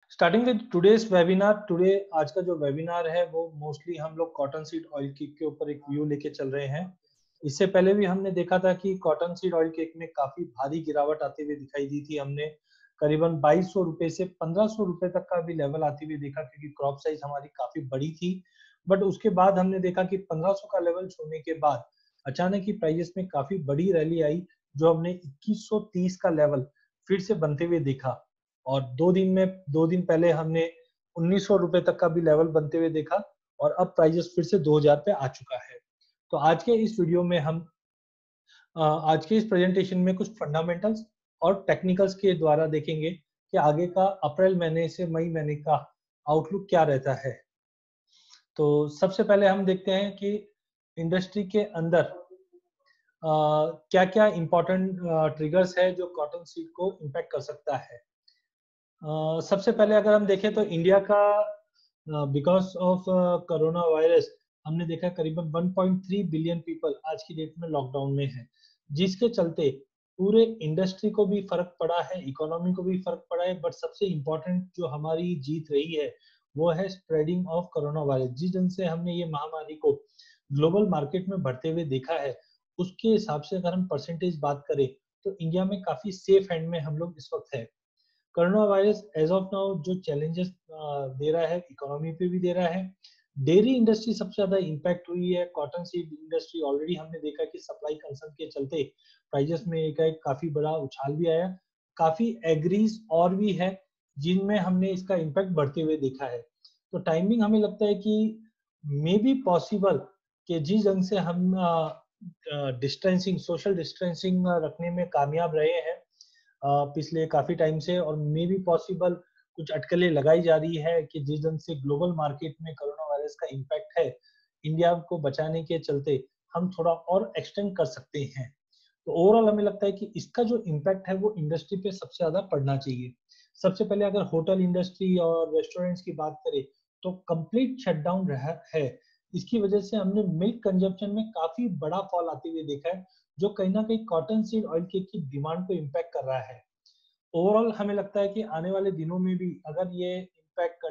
Starting with today's webinar. Today आज का जो वेबिनार है वो मोस्टली हम लोग कॉटन सीड ऑयल केक के ऊपर एक व्यू लेके चल रहे हैं। इससे पहले भी हमने देखा था कि कॉटन सीड ऑयल केक में काफी भारी गिरावट आती हुई दिखाई दी थी। हमने करीबन 2200 रुपए से 1500 रुपए तक का भी लेवल आती हुई देखा, क्योंकि क्रॉप साइज हमारी काफी बड़ी थी। बट उसके बाद हमने देखा कि 1500 का लेवल छूने के बाद अचानक ही प्राइजेस में काफी बड़ी रैली आई, जो हमने 2130 का लेवल फिर से बनते हुए देखा। और 2 दिन पहले हमने 1900 रुपए तक का भी लेवल बनते हुए देखा, और अब प्राइजेस फिर से 2000 पे आ चुका है। तो आज के इस वीडियो में हम आज के इस प्रेजेंटेशन में कुछ फंडामेंटल्स और टेक्निकल्स के द्वारा देखेंगे कि आगे का अप्रैल महीने से मई महीने का आउटलुक क्या रहता है। तो सबसे पहले हम देखते हैं कि इंडस्ट्री के अंदर क्या क्या इंपॉर्टेंट ट्रिगर्स है जो कॉटन सीड को इम्पैक्ट कर सकता है। सबसे पहले अगर हम देखें तो इंडिया का बिकॉज ऑफ कोरोना वायरस हमने देखा करीबन 1.3 बिलियन पीपल आज की डेट में लॉकडाउन में है, जिसके चलते पूरे इंडस्ट्री को भी फर्क पड़ा है, इकोनॉमी को भी फर्क पड़ा है। बट सबसे इम्पोर्टेंट जो हमारी जीत रही है वो है स्प्रेडिंग ऑफ कोरोना वायरस। जिस ढंग से हमने ये महामारी को ग्लोबल मार्केट में बढ़ते हुए देखा है, उसके हिसाब से अगर हम परसेंटेज बात करें तो इंडिया में काफी सेफ हैंड में हम लोग इस वक्त है। Corona virus as of now जो चैलेंजेस दे रहा है, इकोनॉमी पे भी दे रहा है। डेयरी इंडस्ट्री सबसे ज्यादा इम्पैक्ट हुई है। कॉटन सीड इंडस्ट्री ऑलरेडी हमने देखा कि सप्लाई कंसर्न के चलते प्राइजेस में एक काफी बड़ा उछाल भी आया। काफी एग्रीज और भी है जिनमें हमने इसका इम्पैक्ट बढ़ते हुए देखा है। तो टाइमिंग हमें लगता है कि मे बी पॉसिबल कि जिस ढंग से हम डिस्टेंसिंग, सोशल डिस्टेंसिंग रखने में कामयाब रहे हैं पिछले काफी टाइम से, और मे बी पॉसिबल कुछ अटकलें लगाई जा रही है कि जिस ढंग से ग्लोबल मार्केट में कोरोना वायरस का इम्पैक्ट है, इंडिया को बचाने के चलते हम थोड़ा और एक्सटेंड कर सकते हैं। तो ओवरऑल हमें लगता है कि इसका जो इम्पैक्ट है वो इंडस्ट्री पे सबसे ज्यादा पड़ना चाहिए। सबसे पहले अगर होटल इंडस्ट्री और रेस्टोरेंट्स की बात करें तो कंप्लीट शटडाउन रहा है। इसकी वजह से हमने मिल्क कंजप्शन में काफी बड़ा फॉल आते हुए देखा है, जो कहीं ना कहीं कॉटन सीड ऑयल केक की डिमांड को इम्पैक्ट कर रहा है। ओवरऑल हमें लगता है कि आने वाले दिनों में भी अगर ये इम्पैक्ट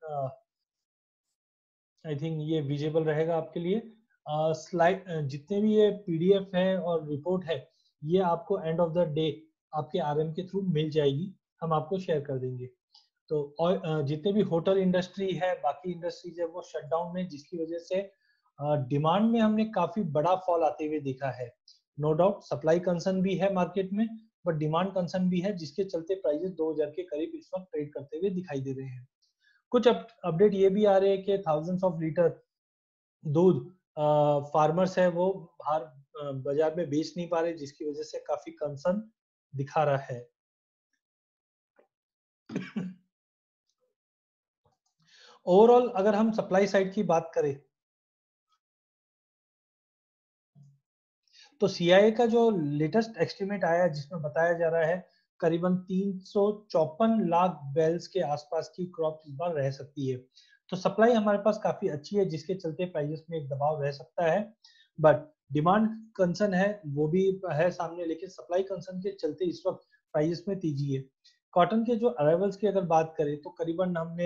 आई थिंक ये विजिबल रहेगा आपके लिए। स्लाइड जितने भी ये पीडीएफ है और रिपोर्ट है, ये आपको एंड ऑफ द डे आपके आरएम के थ्रू मिल जाएगी, हम आपको शेयर कर देंगे। तो और जितने भी होटल इंडस्ट्री है, बाकी इंडस्ट्रीज है, वो शटडाउन में, जिसकी वजह से डिमांड में हमने काफी बड़ा फॉल आते हुए देखा है। नो डाउट सप्लाई कंसर्न भी है मार्केट में, बट डिमांड कंसर्न भी है, जिसके चलते प्राइसेस 2000 के करीब इस वक्त ट्रेड करते हुए दिखाई दे रहे हैं। कुछ अपडेट ये भी आ रहे हैं कि थाउजेंड्स ऑफ लीटर दूध फार्मर्स है वो बाहर बाजार में बेच नहीं पा रहे, जिसकी वजह से काफी कंसर्न दिखा रहा है। ओवरऑल अगर हम सप्लाई साइड की बात करें तो सीआईए का जो लेटेस्ट एस्टिमेट आया है, जिसमें बताया जा रहा है करीबन 354 लाख बेल्स के आसपास की क्रॉप इस बार रह सकती है। तो सप्लाई हमारे पास काफी अच्छी है, जिसके चलते प्राइसेस में एक दबाव रह सकता है। बट डिमांड कंसर्न है वो भी है सामने, लेकिन सप्लाई कंसर्न के चलते इस वक्त प्राइसेस में तेजी है। कॉटन के जो अराइवल्स की अगर बात करें तो करीबन हमने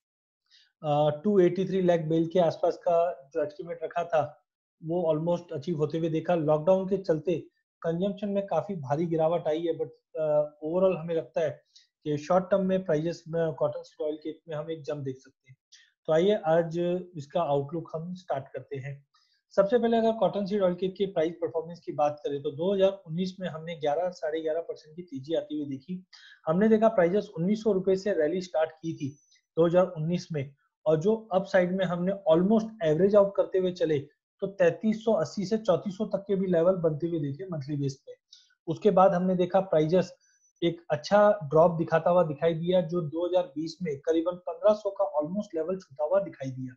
283 लाख बेल के आसपास का जो एस्टिमेट रखा था वो ऑलमोस्ट अचीव होते हुए देखा। लॉकडाउन के चलते कंजम्पशन में काफी भारी गिरावट आई है, बट ओवरऑल हमें लगता है कि शॉर्ट टर्म में प्राइजेस में कॉटन सीड ऑयल केक में हम एक जंप देख सकते हैं। तो आइए आज इसका आउटलुक हम स्टार्ट करते हैं। सबसे पहले अगर कॉटन सीड ऑयल केक की प्राइस परफॉर्मेंस की बात करें तो 2019 में हमने 11-11.5% की तेजी आती हुई देखी। हमने देखा प्राइजेस 1900 रुपए से रैली स्टार्ट की थी 2019 में, और जो अप साइड में हमने ऑलमोस्ट एवरेज आउट करते हुए चले तो 3380 से 3400 तक के भी लेवल बनते हुए देखे मंथली बेस पे। उसके बाद हमने देखा प्राइजेस एक अच्छा ड्रॉप दिखाता हुआ दिखाई दिया, जो 2020 में करीबन 1500 का ऑलमोस्ट लेवल छूता हुआ दिखाई दिया।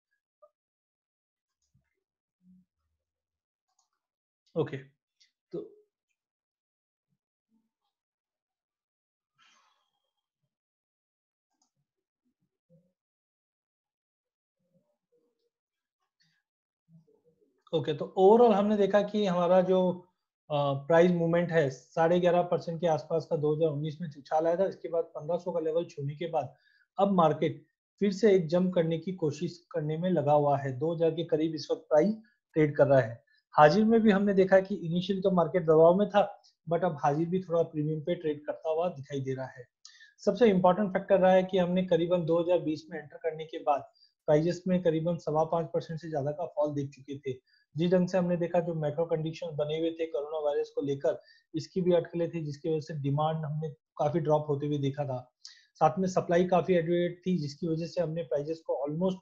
ओके तो तो ओवरऑल हमने देखा कि हमारा जो प्राइस मूवमेंट है 11.5% के आसपास का 2019 में उछाल आया था। इसके बाद 1500 का लेवल छूने के बाद अब मार्केट फिर से एक जंप करने की कोशिश करने में लगा हुआ है। 2000 के करीब इस वक्त प्राइस ट्रेड कर रहा है। हाजिर में भी हमने देखा कि इनिशियल तो मार्केट दबाव में था, बट अब हाजिर भी थोड़ा प्रीमियम पे ट्रेड करता हुआ दिखाई दे रहा है। सबसे इंपॉर्टेंट फैक्टर रहा है कि हमने करीबन 2020 में एंटर करने के बाद प्राइजेस में करीबन 5.25% से ज्यादा का फॉल देख चुके थे। जिस ढंग से हमने देखा जो मैक्रो कंडीशंस बने हुए थे कोरोना वायरस को लेकर, इसकी भी अटकलें थी, जिसकी वजह से डिमांड हमने काफी ड्रॉप होते हुए देखा था। साथ में सप्लाई काफी एडुएट थी, जिसकी वजह से हमने प्राइजेस को ऑलमोस्ट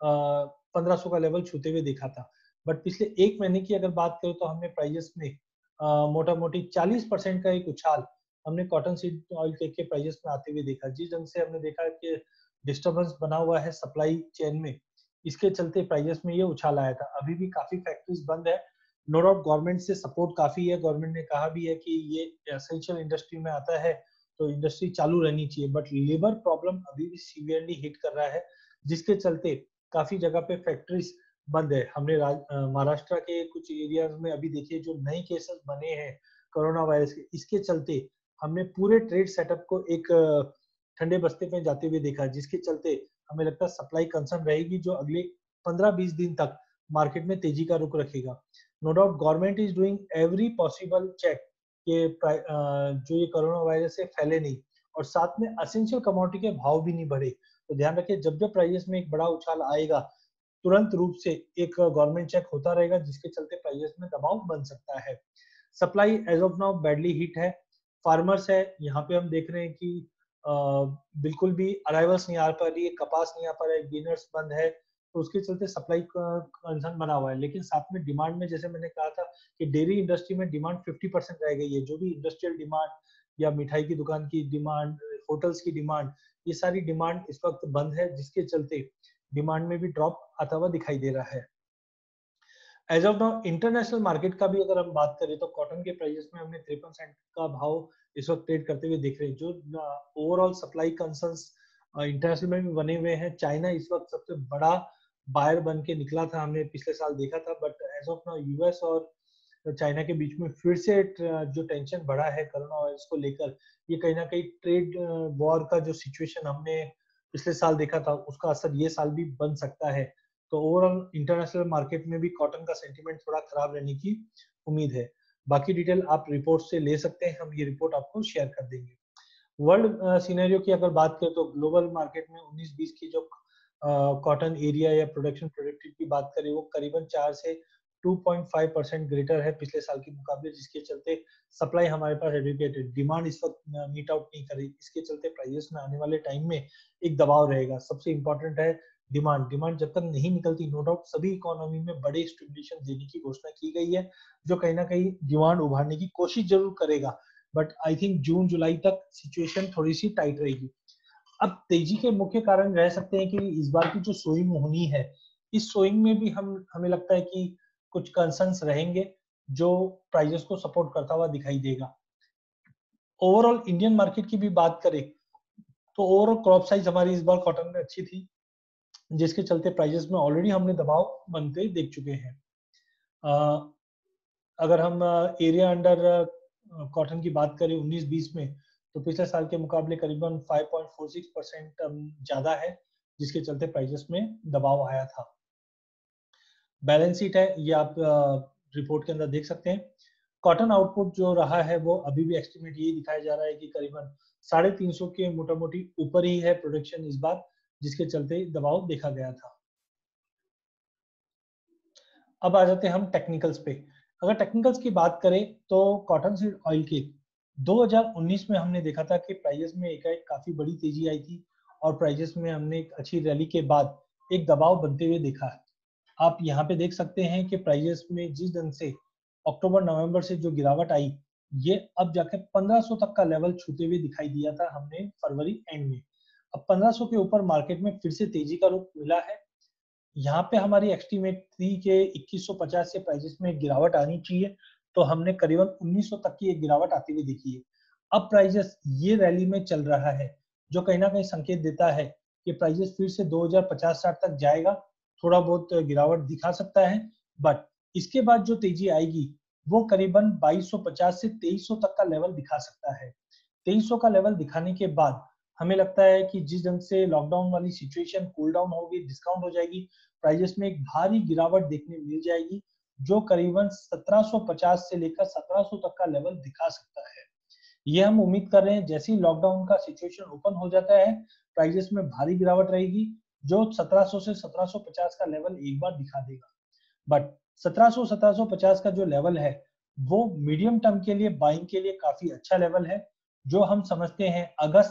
1500 का लेवल छूते हुए देखा था। बट पिछले एक महीने की अगर बात करें तो हमने प्राइजेस में मोटा मोटी 40% का एक उछाल हमने कॉटन सीड ऑयल केक के प्राइजेस में आते हुए देखा। जिस ढंग से हमने देखा कि डिस्टर्बेंस बना हुआ है सप्लाई चेन में, इसके चलते प्राइजेस में ये उछाल आया था। अभी भी काफी फैक्ट्रीज बंद है। नो डाउट गवर्नमेंट से सपोर्ट काफी है, गवर्नमेंट ने कहा भी है कि ये एसेंशियल इंडस्ट्री में आता है तो इंडस्ट्री चालू रहनी चाहिए, बट लेबर प्रॉब्लम अभी भी सीवियरली हिट कर रहा है, जिसके चलते काफी जगह पे फैक्ट्रीज बंद है। हमने महाराष्ट्र के कुछ एरियाज में अभी देखिए जो नए केसेस बने हैं कोरोना वायरस के, इसके चलते हमने पूरे ट्रेड सेटअप को एक ठंडे बस्ते में जाते हुए देखा, जिसके चलते हमें लगता है सप्लाई कंसर्न रहेगी जो अगले 15-20 दिन तक मार्केट में तेजी का रुख रखेगा। No doubt government is doing every possible check कि जो ये कोरोना वायरस से फैले नहीं, और साथ में एसेंशियल कमोडिटी के भाव भी नहीं बढ़े। तो ध्यान रखिए जब जब प्राइसेस में एक बड़ा उछाल आएगा, तुरंत रूप से एक गवर्नमेंट चेक होता रहेगा, जिसके चलते प्राइसेस में दबाव बन सकता है। Supply as of now badly hit है। फार्मर्स है, यहाँ पे हम देख रहे हैं कि बिल्कुल भी अराइवल्स नहीं आ पा रही है, कपास नहीं आ पा रहा है, गेनर्स बंद है, तो उसके चलते सप्लाई का कंसर्न बना हुआ है। लेकिन साथ में डिमांड में जैसे मैंने कहा था कि डेयरी इंडस्ट्री में डिमांड 50% रह गई है। जो भी इंडस्ट्रियल डिमांड या मिठाई की दुकान की डिमांड, होटल्स की डिमांड, ये सारी डिमांड इस वक्त बंद है, जिसके चलते डिमांड में भी ड्रॉप आता हुआ दिखाई दे रहा है। As of now international market का भी अगर हम बात करें तो कॉटन के प्राइसेस में हमने 53 का भाव इस वक्त ट्रेड करते हुए देख रहे हैं। जो ओवरऑल सप्लाई कंसर्न्स इंटरनेशनल में भी बने हुए हैं। चाइना इस वक्त सबसे बड़ा बायर बन के निकला था, हमने पिछले साल देखा था, but as of now US और चाइना के बीच में फिर से जो टेंशन बढ़ा है कोरोना वायरस को लेकर, ये कहीं ना कहीं ट्रेड वॉर का जो सिचुएशन हमने पिछले साल देखा था उसका असर ये साल भी बन सकता है। तो ओवरऑल इंटरनेशनल मार्केट में भी कॉटन का सेंटीमेंट थोड़ा खराब रहने की उम्मीद है। बाकी डिटेल आप रिपोर्ट से ले सकते हैं, हम ये रिपोर्ट आपको शेयर कर देंगे। वर्ल्ड सिनेरियो की अगर बात करें तो ग्लोबल मार्केट में 19-20 की जो कॉटन एरिया या प्रोडक्शन प्रोडक्टिव की बात करें, वो करीबन 4 से 2.5% ग्रेटर है पिछले साल के मुकाबले, जिसके चलते सप्लाई हमारे पास एडुकेटेड, डिमांड इस वक्त मीट आउट नहीं कर रही। इसके चलते प्राइसेस में आने वाले टाइम में एक दबाव रहेगा। सबसे इंपॉर्टेंट है डिमांड जब तक नहीं निकलती, नो डाउट सभी इकोनॉमी में बड़े स्टिमुलेशन देने की घोषणा की गई है, जो कहीं ना कहीं डिमांड उभारने की कोशिश जरूर करेगा, बट आई थिंक जून जुलाई तक सिचुएशन थोड़ी सी टाइट रहेगी। अब तेजी के मुख्य कारण रह सकते हैं कि इस बार की जो सोइंग होनी है, इस सोइंग में भी हमें लगता है कि कुछ कंसर्न्स रहेंगे जो प्राइजेस को सपोर्ट करता हुआ दिखाई देगा। ओवरऑल इंडियन मार्केट की भी बात करें तो ओवरऑल क्रॉप साइज हमारी इस बार कॉटन में अच्छी थी, जिसके चलते प्राइजेस में ऑलरेडी हमने दबाव बनते देख चुके हैं। अगर हम एरिया अंडर कॉटन की बात करें 19-20 में, तो पिछले साल के मुकाबले करीबन 5.46% ज्यादा है, जिसके चलते प्राइजेस में दबाव आया था। बैलेंस शीट है, ये आप रिपोर्ट के अंदर देख सकते हैं। कॉटन आउटपुट जो रहा है वो अभी भी एस्टिमेट यही दिखाया जा रहा है कि करीबन 350 के मोटा मोटी ऊपर ही है प्रोडक्शन इस बार, जिसके चलते दबाव देखा गया था। अब आ जाते हैं हम टेक्निकल्स पे। अगर टेक्निकल्स की बात करें तो कॉटन सीड ऑयल के 2019 में हमने देखा था कि प्राइजेस में एक काफी बड़ी तेजी आई थी, और प्राइजेस में हमने एक अच्छी रैली के बाद एक दबाव बनते हुए देखा है। आप यहाँ पे देख सकते हैं कि प्राइजेस में जिस ढंग से अक्टूबर नवंबर से जो गिरावट आई, ये अब जाकर 1500 तक का लेवल छूते हुए दिखाई दिया था हमने फरवरी एंड में। अब 1500 के ऊपर मार्केट में फिर से तेजी का रुख मिला है। यहाँ पे हमारी एस्टीमेट थी कि 2150 से प्राइसेस में गिरावट आनी चाहिए, तो हमने करीबन 1900 तक की एक गिरावट आती हुई देखी है। अब प्राइसेस ये रैली में चल रहा है, जो कहीं ना कहीं संकेत देता है कि प्राइसेस फिर से 2050-60 तक जाएगा। थोड़ा बहुत गिरावट दिखा सकता है, बट इसके बाद जो तेजी आएगी वो करीबन 2250 से 2300 तक का लेवल दिखा सकता है। 2300 का लेवल दिखाने के बाद हमें लगता है कि जिस ढंग से लॉकडाउन वाली सिचुएशन कूल डाउन होगी, डिस्काउंट हो जाएगी, प्राइजेस में एक भारी गिरावट देखने मिल जाएगी, जो करीबन 1750 से लेकर 1700 तक का लेवल दिखा सकता है। ये हम उम्मीद कर रहे हैं जैसे ही लॉकडाउन का सिचुएशन ओपन हो जाता है, प्राइजेस में भारी गिरावट रहेगी, जो 1700 से 1750 का लेवल एक बार दिखा देगा। बट 1700-1750 का जो लेवल है वो मीडियम टर्म के लिए बाइंग के लिए काफी अच्छा लेवल है, जो हम समझते हैं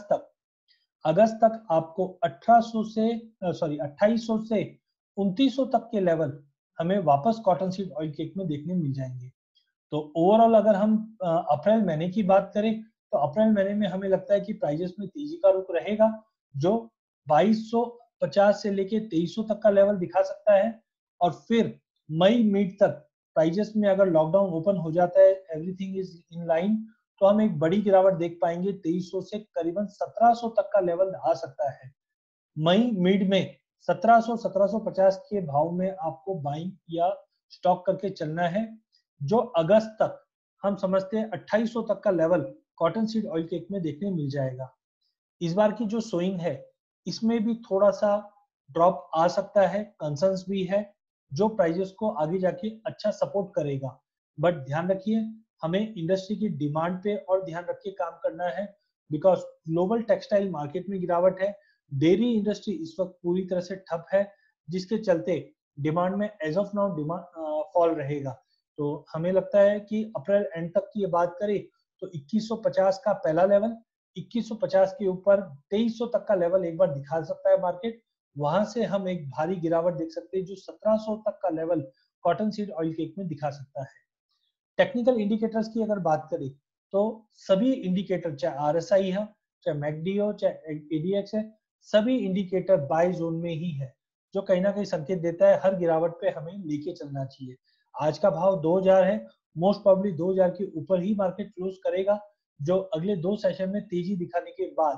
अगस्त तक आपको 1800 से 2800 से 2900 तक के लेवल हमें वापस कॉटन सीड ऑयल केक में देखने मिल जाएंगे। तो ओवरऑल अगर हम अप्रैल महीने की बात करें, तो अप्रैल महीने में हमें लगता है कि प्राइजेस में तेजी का रुख रहेगा, जो 2250 से लेके 2300 तक का लेवल दिखा सकता है। और फिर मई मिड तक प्राइजेस में अगर लॉकडाउन ओपन हो जाता है, एवरीथिंग इज इन लाइन, तो हम एक बड़ी गिरावट देख पाएंगे, 2300 से करीबन 1700 तक का लेवल आ सकता है। मई मिड में 1700-1750 के भाव में आपको बाइंग या स्टॉक करके चलना है, जो अगस्त तक हम समझते हैं 2800 तक का level cotton seed oil cake में देखने मिल जाएगा। इस बार की जो सोइंग है इसमें भी थोड़ा सा ड्रॉप आ सकता है, कंसर्न्स भी है, जो प्राइजेस को आगे जाके अच्छा सपोर्ट करेगा। बट ध्यान रखिए, हमें इंडस्ट्री की डिमांड पे और ध्यान रख के काम करना है, बिकॉज ग्लोबल टेक्सटाइल मार्केट में गिरावट है, डेयरी इंडस्ट्री इस वक्त पूरी तरह से ठप है, जिसके चलते डिमांड में as of now demand fall रहेगा। तो हमें लगता है कि अप्रैल एंड तक की ये बात करें तो 2150 का पहला लेवल, 2150 के ऊपर 2300 तक का लेवल एक बार दिखा सकता है मार्केट, वहां से हम एक भारी गिरावट देख सकते हैं, जो 1700 तक का level cotton seed oil cake में दिखा सकता है। टेक्निकल इंडिकेटर्स की अगर बात करें तो सभी इंडिकेटर, चाहे आरएसआई है, चाहे मैकडी हो, चाहे एडीएक्स है, सभी इंडिकेटर बाय जोन में ही है, जो कहीं ना कहीं संकेत देता है हर गिरावट पे हमें लेके चलना चाहिए। आज का भाव 2000 है, मोस्ट प्रोबेबली 2000 के ऊपर ही मार्केट क्लोज करेगा, जो अगले दो सेशन में तेजी दिखाने के बाद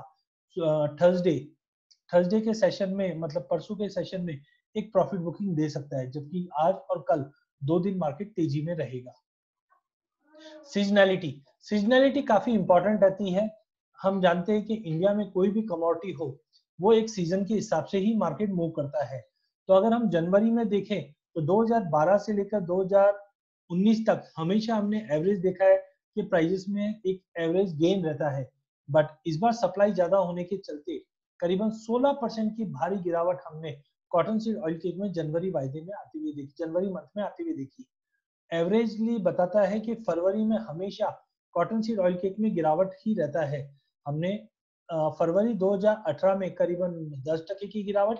थर्सडे के सेशन में, मतलब परसों के सेशन में एक प्रॉफिट बुकिंग दे सकता है, जबकि आज और कल 2 दिन मार्केट तेजी में रहेगा। सीजनैलिटी काफी इंपॉर्टेंट रहती है। हम जानते हैं कि इंडिया में कोई भी कमोडिटी हो, वो एक सीजन के हिसाब से ही मार्केट मूव करता है। तो अगर हम जनवरी में देखें तो 2012 से लेकर 2019 तक हमेशा हमने एवरेज देखा है कि प्राइजेस में एक एवरेज गेन रहता है, बट इस बार सप्लाई ज्यादा होने के चलते करीबन 16% की भारी गिरावट हमने कॉटन सीड ऑयल केक में जनवरी वायदे में आती हुई देखी, जनवरी मंथ में आती हुई देखी। एवरेजली बताता है कि फरवरी में हमेशा कॉटन सीड ऑयल केक में गिरावट ही रहता है। हमने फरवरी 2018 में करीबन 10% की गिरावट,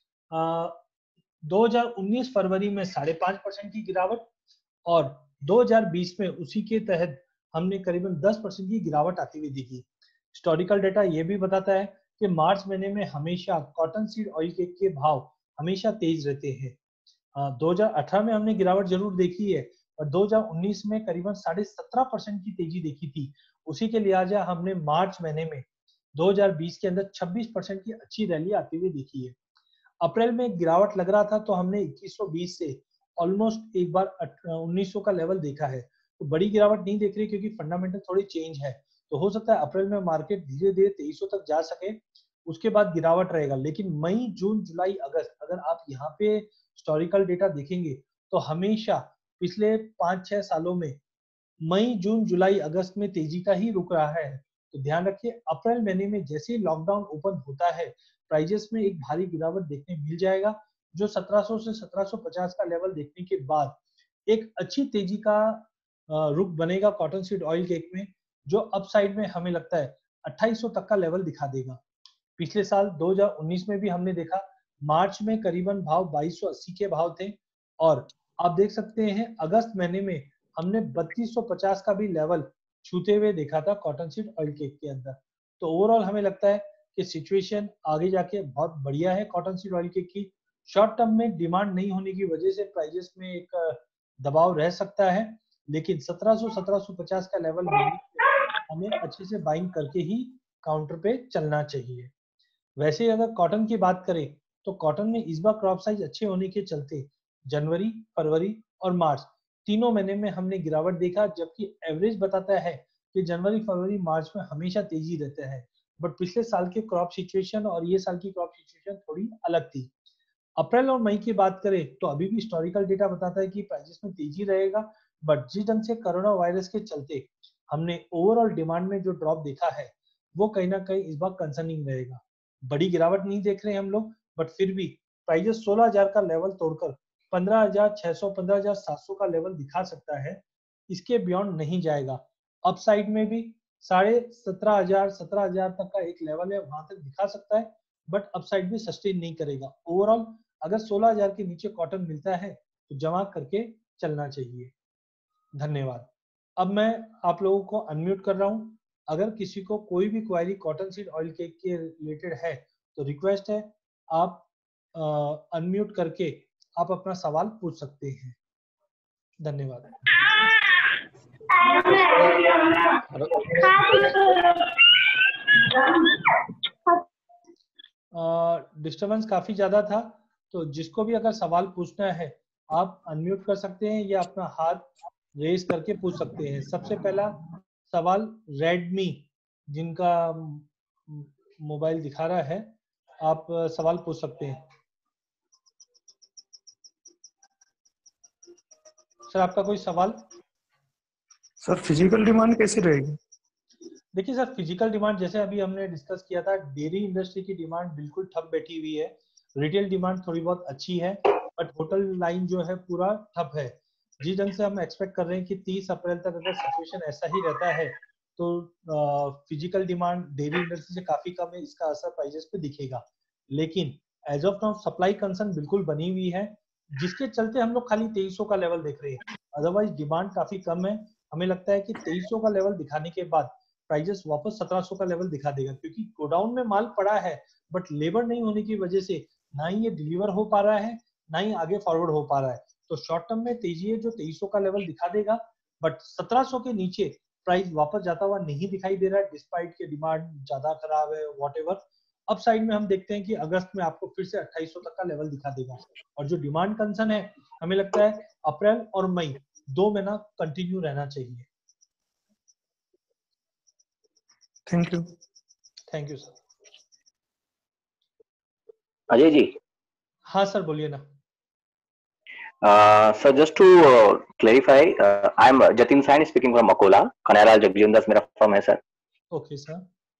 2019 फरवरी में 5.5% की गिरावट, और 2020 में उसी के तहत हमने करीबन 10% की गिरावट आती हुई देखी। हिस्टोरिकल डेटा ये भी बताता है कि मार्च महीने में हमेशा कॉटन सीड ऑयल केक के भाव हमेशा तेज रहते हैं। 2018 में हमने गिरावट जरूर देखी है, और 2019 में करीबन 17.5% की तेजी देखी थी। उसी के लिहाजा हमने मार्च महीने में 2020 के अंदर 26% की अच्छी रैली आती हुई देखी है। अप्रैल में गिरावट लग रहा था तो हमने 2120 से ऑलमोस्ट एक बार 1900 का लेवल देखा है। तो बड़ी गिरावट नहीं देख रही, क्योंकि फंडामेंटल थोड़ी चेंज है। तो हो सकता है अप्रैल में मार्केट धीरे धीरे 2300 तक जा सके, उसके बाद गिरावट रहेगा। लेकिन मई, जून, जुलाई, अगस्त, अगर आप यहाँ पे हिस्टोरिकल डेटा देखेंगे तो हमेशा पिछले 5-6 सालों में मई, जून, जुलाई, अगस्त में तेजी का ही रुक रहा है। तो ध्यान रखिए, अप्रैल महीने में जैसे ही लॉकडाउन ओपन होता है, प्राइजेस में एक भारी गिरावट देखने मिल जाएगा, जो 1700 से 1750 का लेवल देखने के बाद एक अच्छी तेजी का रुख बनेगा कॉटन सीड ऑयल केक में, जो अपसाइड में हमें लगता है 2800 तक का लेवल दिखा देगा। पिछले साल 2019 में भी हमने देखा, मार्च में करीबन भाव 2280 के भाव थे, और आप देख सकते हैं अगस्त महीने में हमने 3250 का भी लेवल छूते हुए देखा था कॉटन सीड ऑयल केक के अंदर। तो ओवरऑल हमें लगता है कि सिचुएशन आगे जाके बहुत बढ़िया है कॉटन सीड ऑयल केक की। शॉर्ट टर्म में डिमांड नहीं होने की वजह से प्राइजेस में एक दबाव रह सकता है, लेकिन 1700-1750 का लेवल मिलने पे हमें अच्छे से बाइंग करके ही काउंटर पे चलना चाहिए। वैसे अगर कॉटन की बात करें तो कॉटन में इस बार क्रॉप साइज अच्छे होने के चलते जनवरी, फरवरी और मार्च तीनों महीने में हमने गिरावट देखा, जबकि एवरेज बताता है कि जनवरी, फरवरी, मार्च में हमेशा तेजी रहता है। बट पिछले साल के क्रॉप सिचुएशन और ये साल की क्रॉप सिचुएशन थोड़ी अलग थी। अप्रैल और मई की बात करें तो अभी भी हिस्टोरिकल डेटा बताता है कि प्राइसेस में तेजी रहेगा, बट जिस ढंग से कोरोना वायरस के चलते हमने ओवरऑल डिमांड में जो ड्रॉप देखा है वो कहीं ना कहीं इस बार कंसर्निंग रहेगा। बड़ी गिरावट नहीं देख रहे हैं हम लोग, बट फिर भी प्राइजेस 16,000 का लेवल तोड़कर 15,600 15,700 का लेवल दिखा सकता है, इसके बियॉन्ड नहीं जाएगा। अपसाइड में भी 17,500 17,000 तक का एक लेवल है, वहां तक दिखा सकता है, बट अपसाइड भी सस्टेन नहीं करेगा। ओवरऑल अगर 16,000 के नीचे कॉटन मिलता है तो जमा करके चलना चाहिए। धन्यवाद। अब मैं आप लोगों को अनम्यूट कर रहा हूं। अगर किसी को कोई भी query cotton seed oil cake के रिलेटेड है तो रिक्वेस्ट है आप अनम्यूट करके आप अपना सवाल पूछ सकते हैं। धन्यवाद। डिस्टरबेंस काफी ज्यादा था, तो जिसको भी अगर सवाल पूछना है आप अनम्यूट कर सकते हैं या अपना हाथ रेज करके पूछ सकते हैं। सबसे पहला सवाल रेडमी जिनका मोबाइल दिखा रहा है, आप सवाल पूछ सकते हैं। सर आपका कोई सवाल? सर फिजिकल डिमांड कैसी रहेगी? देखिए सर, फिजिकल डिमांड जैसे अभी हमने डिस्कस किया था, डेयरी इंडस्ट्री की डिमांड बिल्कुल ठप बैठी हुई है। रिटेल डिमांड थोड़ी बहुत अच्छी है, बट होटल लाइन जो है पूरा ठप है। जिस ढंग से हम एक्सपेक्ट कर रहे हैं कि 30 अप्रैल तक अगर सिचुएशन ऐसा ही रहता है तो फिजिकल डिमांड डेयरी इंडस्ट्री से काफी कम है, इसका असर प्राइजेस पे दिखेगा। लेकिन as of now supply concern बिल्कुल बनी हुई है, जिसके चलते हम लोग खाली 2300 का लेवल देख रहे हैं। अदरवाइज डिमांड काफी कम है। हमें लगता है कि 2300 का लेवल दिखाने के बाद प्राइजेस वापस 1700 का लेवल दिखा देगा, क्योंकि गोडाउन में माल पड़ा है, बट लेबर नहीं होने की वजह से ना ही ये डिलीवर हो पा रहा है, ना ही आगे फॉरवर्ड हो पा रहा है। तो शॉर्ट टर्म में तेजी है जो 2300 का लेवल दिखा देगा, बट 1700 के नीचे प्राइस वापस जाता हुआ नहीं दिखाई दे रहा है, डिस्पाइट के डिमांड ज्यादा खराब है व्हाटएवर। अब साइड में हम देखते हैं कि अगस्त में आपको फिर से 2800 तक का लेवल दिखा देगा। और जो डिमांड कंसर्न है, हमें लगता है अप्रैल और मई 2 महीना कंटिन्यू रहना चाहिए। Thank you. Thank you sir. Ajay ji. हाँ सर बोलिए ना। Sir just to clarify, I am Jatin Saini speaking from Akola, Kanara Jagjivan मेरा फर्म है सर। Okay sir.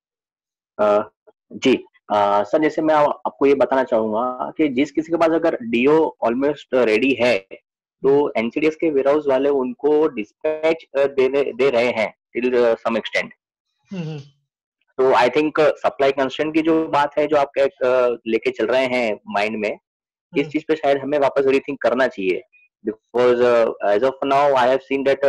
जी सर, जैसे मैं आपको ये बताना चाहूंगा कि जिस किसी के पास अगर डीओ ऑलमोस्ट रेडी है तो एनसीडीएस के वेयरहाउस वाले उनको डिस्पैच दे रहे हैं टिल सम एक्सटेंट। तो आई थिंक सप्लाई कंस्ट्रेंट की जो बात है जो आप लेके चल रहे हैं माइंड में, इस चीज पे शायद हमें वापस रीथिंक करना चाहिए। Because as of now, I have seen that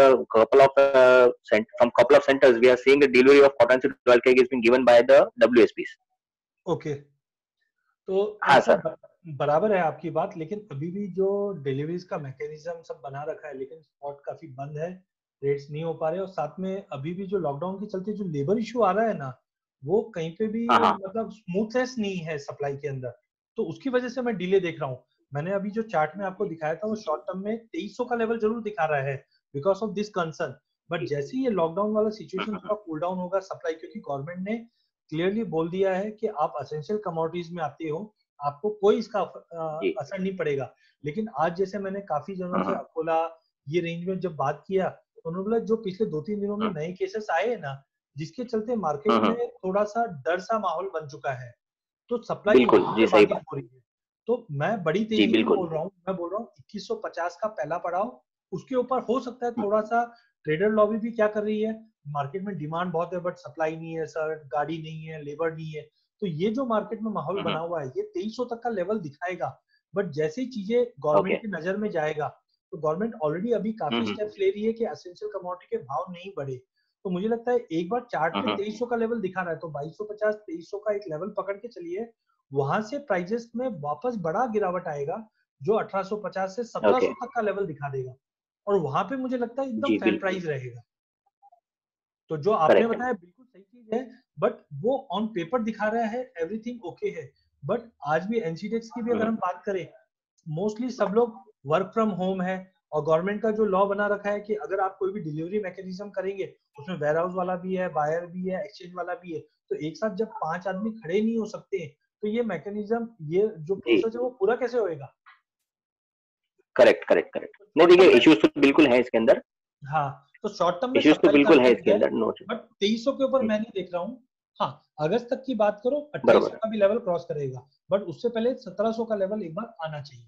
from couple of centers, we are seeing the delivery of cottonseed oil cake is being given by the WSPs. Okay तो हाँ सर सर। बराबर है आपकी बात, लेकिन अभी भी जो डिलीवरीज का मैकेनिज्म सब बना रखा है, लेकिन स्पॉट काफी बंद है, रेट्स नहीं हो पा रहे। और साथ में अभी भी जो लॉकडाउन के चलते जो लेबर इशू आ रहा है ना, वो कहीं पे भी मतलब स्मूथनेस नहीं है सप्लाई के अंदर, तो उसकी वजह से मैं डिले देख रहा हूँ। मैंने अभी जो चार्ट में आपको दिखाया था वो शॉर्ट टर्म में 2300 का लेवल जरूर दिखा रहा है because of this concern, but जैसे ही ये लॉकडाउन वाला सिचुएशन थोड़ा कूल डाउन होगा सप्लाई, क्योंकि गवर्नमेंट ने क्लियरली बोल दिया है कि आप असेंशियल कमोडिटीज में आते हो, आपको कोई इसका असर नहीं पड़ेगा। लेकिन आज जैसे मैंने काफी जनों से अकोला ये रेंज में जब बात किया तो उन्होंने बोला जो पिछले 2-3 दिनों में नए केसेस आए हैं ना, जिसके चलते मार्केट में थोड़ा सा डर सा माहौल बन चुका है, तो सप्लाई वहां पे बाधित हो रही है। तो मैं बड़ी तेजी नहीं बोल रहा हूँ, मैं बोल रहा हूँ 2150 का पहला पड़ाव, उसके ऊपर हो सकता है थोड़ा सा। ट्रेडर लॉबी भी क्या कर रही है, मार्केट में डिमांड बहुत है बट सप्लाई नहीं है सर, गाड़ी नहीं है, लेबर नहीं है, तो ये जो मार्केट में माहौल बना हुआ है ये 2300 तक का लेवल दिखाएगा। बट जैसे ही चीजें गवर्नमेंट की नजर में जाएगा तो गवर्नमेंट ऑलरेडी अभी काफी स्टेप्स ले रही है कि एसेंशियल कमोडिटी के भाव नहीं बढ़े। तो मुझे लगता है एक बार चार्ट पे 2300 का लेवल दिखा रहा है तो 2250 2300 का एक लेवल पकड़ के चलिए, वहां से प्राइजेस में वापस बड़ा गिरावट आएगा जो 1850 से 1700 तक का लेवल दिखा देगा, और वहां पे मुझे लगता है एकदम फेयर प्राइस रहेगा। तो जो आपने बताया बिल्कुल सही चीज है, बट वो ऑन पेपर दिखा रहा है एवरीथिंग ओके है, बट आज भी एनसीडेक्स की भी अगर हम बात करें, मोस्टली सब लोग वर्क फ्रॉम होम है, और गवर्नमेंट का जो लॉ बना रखा है कि अगर आप कोई भी डिलीवरी मैकेनिज्म करेंगे उसमें वेयर हाउस वाला भी है, बायर भी है, एक्सचेंज वाला भी है, तो एक साथ जब 5 आदमी खड़े नहीं हो सकते, तो ये मैकेनिज्म, ये जो जी, प्रोसेस है वो पूरा कैसे होएगा? Correct correct correct. नहीं शॉर्ट टर्म देखिए, में, इश्यूज तो बिल्कुल है इसके अंदर, हाँ, तो शॉर्ट टर्म में इश्यूज तो सप्लाई बिल्कुल है काफी इसके है, अंदर, नो। बट 2300 के ऊपर मैं नहीं देख रहा हूँ। हाँ, अगस्त तक की बात करो, 2800 बरोबर का भी लेवल क्रॉस करेगा, बट उससे पहले 1700 का लेवल एक बार आना चाहिए।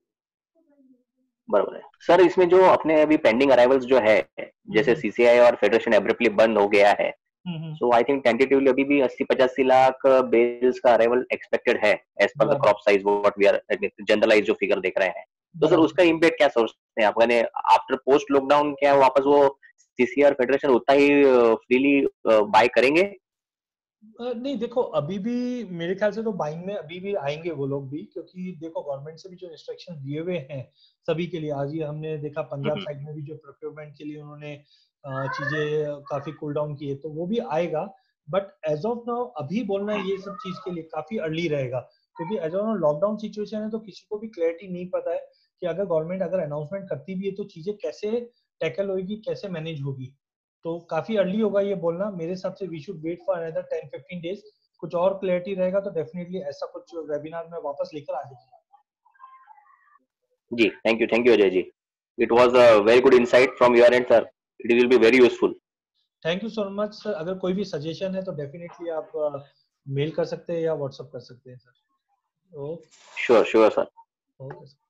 बरोबर है सर। इसमें जो अपने अभी पेंडिंग अराइवल्स जो है, जैसे हम्म सीसीआई और फेडरेशन एब्रप्टली बंद हो गया है, हम्म, सो आई थिंक टेंटेटिवली अभी भी 80-85 लाख बेल्स का अराइवल एक्सपेक्टेड है, एज पर द बराबर crop size what we are generalise जो फिगर देख रहे हैं। तो सर बराबर। उसका इम्पैक्ट क्या सोचते हैं आप, यानी आफ्टर पोस्ट लॉकडाउन क्या वापस वो सीसीआई और फेडरेशन उतना ही फ्रीली बाय करेंगे? नहीं देखो, अभी भी मेरे ख्याल से तो बाइंग में अभी भी आएंगे वो लोग भी, क्योंकि देखो गवर्नमेंट से भी जो इंस्ट्रक्शन दिए हुए हैं सभी के लिए, आज ही हमने देखा पंजाब साइड में भी जो प्रोक्योरमेंट के लिए उन्होंने चीजें काफी कूल डाउन की है, तो वो भी आएगा। बट एज ऑफ नाउ अभी बोलना ये सब चीज के लिए काफी अर्ली रहेगा, क्योंकि as of now lockdown situation है, तो किसी को भी क्लैरिटी नहीं पता है कि अगर गवर्नमेंट अगर अनाउंसमेंट करती भी है तो चीजें कैसे टैकल होगी, कैसे मैनेज होगी। तो काफी अर्ली होगा ये बोलना मेरे हिसाब से। We should wait for another 10-15 days, कुछ और क्लैरिटी रहेगा तो डेफिनेटली ऐसा कुछ वेबिनार में वापस लेकर आ जाऊंगा। जी, thank you Ajay ji. It was a very good insight from your end sir, it will be very useful. Thank you so much sir. अगर कोई भी सजेशन है तो डेफिनेटली आप मेल कर सकते हैं या व्हाट्सअप कर सकते हैं sir. Okay. Sure sure sir. Okay sir.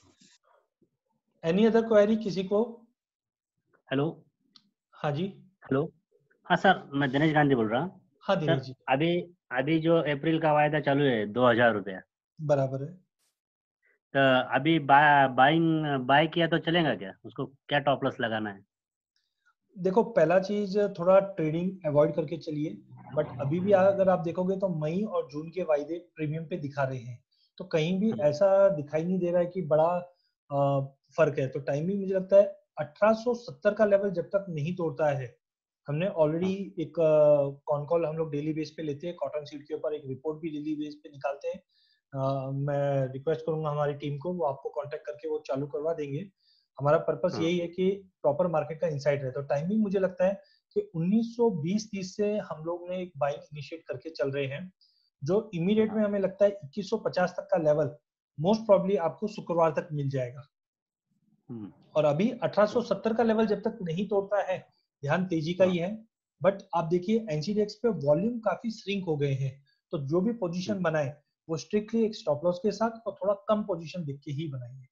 Any other query किसी को? हेलो। हाँ जी। हेलो। हाँ सर, मैं दिनेश गांधी बोल रहा हूँ। हाँ सर दिनेश जी। अभी अभी जो अप्रैल का वायदा चालू है 2000 रुपया, बराबर है। तो अभी बाय किया तो चलेगा क्या? उसको क्या टॉप लॉस लगाना है? देखो पहला चीज, थोड़ा ट्रेडिंग अवॉइड करके चलिए। बट अभी भी अगर आप देखोगे तो मई और जून के वायदे प्रीमियम पे दिखा रहे हैं, तो कहीं भी ऐसा दिखाई नहीं दे रहा है कि बड़ा फर्क है। तो टाइमिंग मुझे लगता है 1870 का लेवल जब तक नहीं तोड़ता है, हमने ऑलरेडी एक कॉन कॉल हम लोग डेली बेस पे लेते हैं, कॉटन सीड के ऊपर एक रिपोर्ट भी डेली बेस पे निकालते हैं। मैं रिक्वेस्ट करूंगा हमारी टीम को, वो आपको कांटेक्ट करके वो चालू करवा देंगे। हमारा पर्पस यही है कि प्रॉपर मार्केट का इंसाइट रहे। तो टाइमिंग मुझे लगता है कि 1920-30 से हम लोग ने एक बाइंग इनिशिएट करके चल रहे हैं, जो इमीडिएट में हमें लगता है 2150 तक का लेवल मोस्ट प्रॉब्ली आपको शुक्रवार तक मिल जाएगा। और अभी 1870 का लेवल जब तक नहीं तोड़ता है, ध्यान तेजी का ही है। बट आप देखिए एनसीडीएक्स पे वॉल्यूम काफी श्रिंक हो गए हैं, तो जो भी पोजीशन बनाए वो स्ट्रिक्टली एक स्टॉप लॉस के साथ और थोड़ा कम पोजीशन देख के ही बनाएंगे।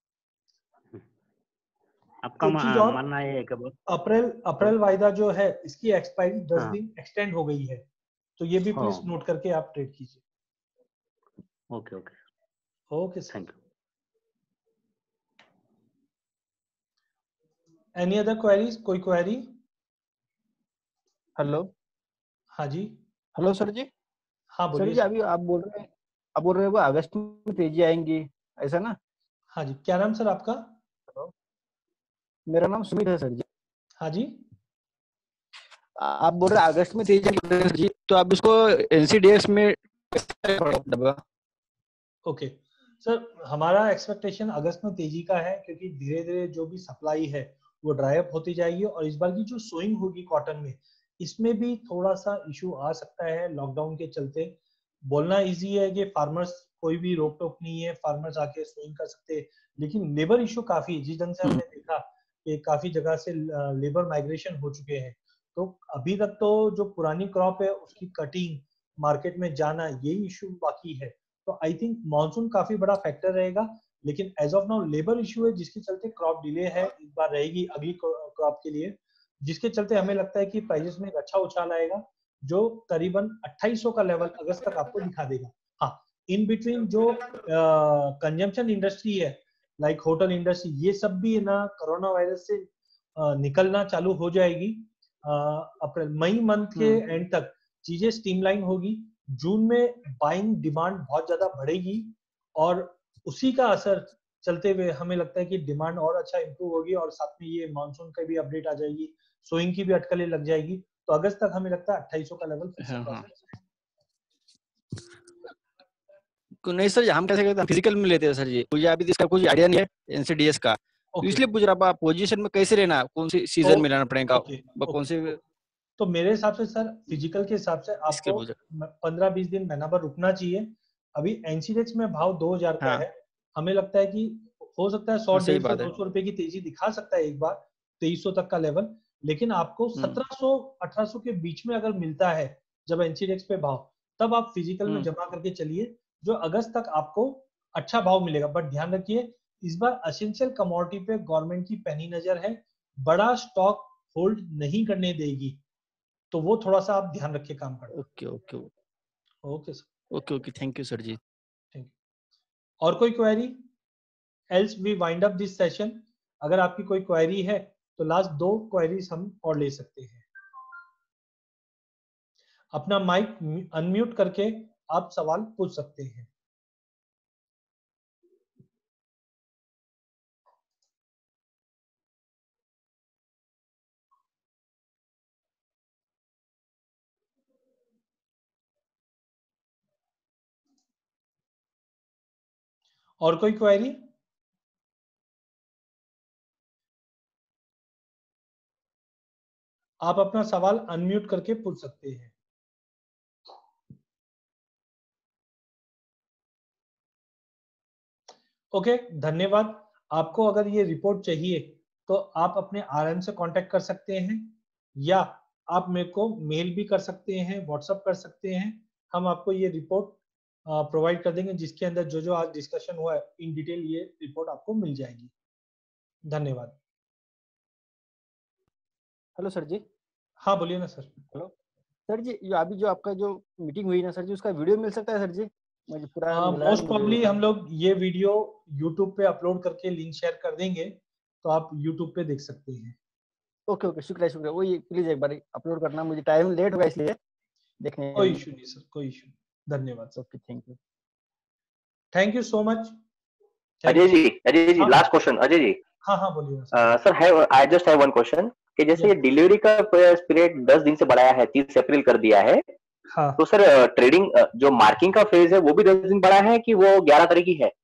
आपका एक चीज और, मानना है कि अप्रैल वायदा जो है इसकी एक्सपायरी 10 हाँ। दिन एक्सटेंड हो गई है, तो ये भी प्लीज हाँ। नोट करके आप ट्रेड कीजिए। Okay okay. Okay sir. Thank you. Any other queries? कोई क्वेरी? हेलो। हाँ जी। हेलो सर जी। हाँ सर बोलिए जी सर। अभी आप बोल रहे हो अगस्त में तेजी आएंगी, ऐसा ना? हाँ जी, क्या नाम सर आपका? हेलो। मेरा नाम सुमित है सर जी। हाँ जी। आप बोल रहे हैं अगस्त में तेजी आएंगी सर जी, तो आप इसको एनसीडीएक्स में कैसे? ओके सर, हमारा एक्सपेक्टेशन अगस्त में तेजी का है, क्योंकि धीरे धीरे जो भी सप्लाई है वो ड्राई अप होती जाएगी, और इस बार की जो सोइंग होगी कॉटन में, इसमें भी थोड़ा सा इशू आ सकता है लॉकडाउन के चलते। बोलना इजी है कि फार्मर्स, कोई भी रोक टोक नहीं है, फार्मर्स आके सोइंग कर सकते हैं, लेकिन लेबर इशू काफी है। जिस ढंग से हमने देखा कि काफी जगह से लेबर माइग्रेशन हो चुके हैं, तो अभी तक तो जो पुरानी क्रॉप है उसकी कटिंग, मार्केट में जाना, यही इशू बाकी है। तो आई थिंक मानसून काफी बड़ा फैक्टर रहेगा, लेकिन as of now labour issue है जिसके चलते क्रॉप डिले है, इस बार रहेगी अगली क्रॉप के लिए, जिसके चलते हमें लगता है कि प्राइसेस में एक अच्छा उछाल आएगा, जो करीबन 2800 का लेवल अगस्त तक आपको दिखा देगा। हाँ, इन बिटवीन जो कंजम्पशन इंडस्ट्री है, लाइक होटल इंडस्ट्री, ये सब भी ना कोरोना वायरस से निकलना चालू हो जाएगी। अप्रैल मई मंथ के एंड तक चीजें स्ट्रीमलाइन होगी। जून में बाइंग डिमांड बहुत ज्यादा बढ़ेगी, और उसी का असर चलते हुए हमें लगता है कि डिमांड और अच्छा इंप्रूव होगी, और साथ में ये मानसून का भी अपडेट आ जाएगी, सोइंग की भी अटकलें लग जाएगी। तो अगस्त तक हमें लगता है 2800 का लेवल फिर से क्रॉस कर सकते हैं। नहीं सर, हम कैसे करते हैं, फिजिकल में लेते हैं सर जी। मुझे अभी इसका कुछ आइडिया नहीं है एनसीडीएस का, तो ओके इसलिए पूछ रहा था पोजीशन में कैसे लेना, कौन सी सीजन में लेना पड़ेगा, ओके कौन ओके से? तो मेरे हिसाब से सर फिजिकल के हिसाब से इसके आपको बोझ 15-20 दिन महीना भर रुकना चाहिए। अभी एनसीडेक्स में भाव 2000 का हाँ है, हमें लगता है कि हो सकता है 100, हाँ, सही 150, बात है। 200 रुपए की तेजी दिखा सकता है एक बार 2300 तक का लेवल, लेकिन आपको 1700 1800 के बीच में अगर मिलता है जब एनसीडेक्स पे भाव, तब आप फिजिकल में जमा करके चलिए, जो अगस्त तक आपको अच्छा भाव मिलेगा। बट ध्यान रखिए इस बार एसेंशियल कमोडिटी पे गवर्नमेंट की पैनी नजर है, बड़ा स्टॉक होल्ड नहीं करने देगी, तो वो थोड़ा सा आप ध्यान रख के काम करना। Okay okay okay sir, okay okay, thank you sir जी। Thank you. और कोई query? Else we wind up this session. अगर आपकी कोई क्वेरी है तो लास्ट 2 क्वेरीज हम और ले सकते हैं। अपना माइक अनम्यूट करके आप सवाल पूछ सकते हैं। और कोई क्वेरी? आप अपना सवाल अनम्यूट करके पूछ सकते हैं। ओके, धन्यवाद। आपको अगर ये रिपोर्ट चाहिए तो आप अपने आरएम से कांटेक्ट कर सकते हैं, या आप मेरे को मेल भी कर सकते हैं, व्हाट्सएप कर सकते हैं। हम आपको ये रिपोर्ट प्रोवाइड कर देंगे, जिसके अंदर जो जो आज डिस्कशन हुआ है इन डिटेल ये रिपोर्ट आपको मिल जाएगी। धन्यवाद। हेलो सर जी। हाँ बोलिए ना सर। हेलो सर जी, ये अभी जो आपका जो मीटिंग हुई ना सर जी, उसका वीडियो मिल सकता है सर जी? मुझे पूरा मिला मोस्ट नहीं वीडियो प्रॉब्ली का। हम लोग ये वीडियो यूट्यूब पे अपलोड करके लिंक शेयर कर देंगे, तो आप यूट्यूब पे देख सकते हैं। ओके ओके, शुक्रिया शुक्रिया, वही प्लीज एक बार अपलोड करना, मुझे टाइम लेट होगा इसलिए देखने कोई में। इशू नहीं सर, कोई इशू नहीं। धन्यवाद सर। Okay, thank you. Thank you so much. Thank Ajay you. जी, अजय जी, हाँ लास्ट क्वेश्चन अजय जी। हाँ हाँ बोलिए ना sir. Sir have I just have one question कि जैसे ये यस। डिलीवरी का पीरियड 10 दिन से बढ़ाया है, 30 अप्रैल कर दिया है, हाँ, तो सर ट्रेडिंग जो मार्किंग का फेज है वो भी 10 दिन बढ़ा है कि वो 11 तारीख ही है?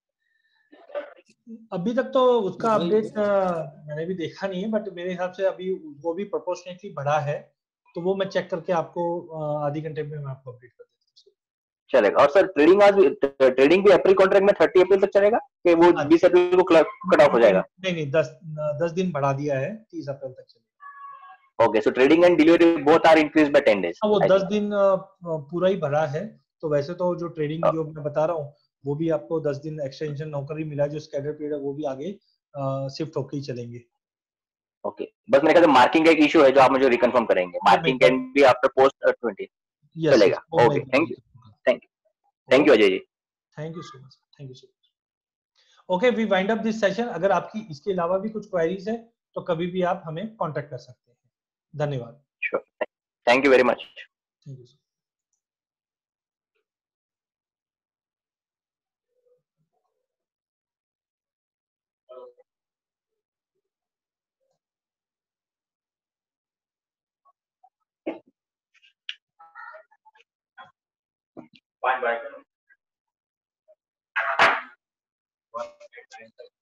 अभी तक तो उसका वही अपडेट मैंने भी देखा नहीं है, बट मेरे हिसाब से अभी वो भी प्रोपोर्शनेटली बढ़ा है, तो वो मैं चेक करके आपको आधे घंटे में मैं आपको अपडेट कर देता चलेगा। और सर ट्रेडिंग भी अप्रैल कॉन्ट्रैक्ट में 30 अप्रैल तक चलेगा कि वो हूँ। हाँ 20 अप्रैल को कट ऑफ हो नहीं जाएगा? नहीं नहीं, 10 दिन बढ़ा दिया है, 30 अप्रैल तक चलेगा। Okay, so trading and delivery both are increase by 10 days हाँ, वो आई 10 थिंक। दिन पूरा ही भरा है। तो वैसे तो जो ट्रेडिंग जो मैं बता रहा हूँ वो भी आपको 10 दिन एक्सटेंशन होकर ही मिला, जो स्कैटर पीरियड है वो भी आगे शिफ्ट होकर ही चलेंगे। ओके, बस मेरे ख्याल से मार्किंग का एक इशू है जो आप मुझे रिकन्फर्म करेंगे। वो मैं मार्किंग एक बार, can be after post 20। Yes yes, चलेगा। वो मैं ओके, एक बार थैंक यू। reconfirm करता थैंक हूँ। Thank you Ajay ji. Thank you so much, thank you so much. Okay, we wind up this session. अगर आपकी इसके अलावा भी कुछ क्वेरीज है तो कभी भी आप हमें कांटेक्ट कर सकते हैं। धन्यवाद। Sure, thank you very much. Thank you. Bye bye.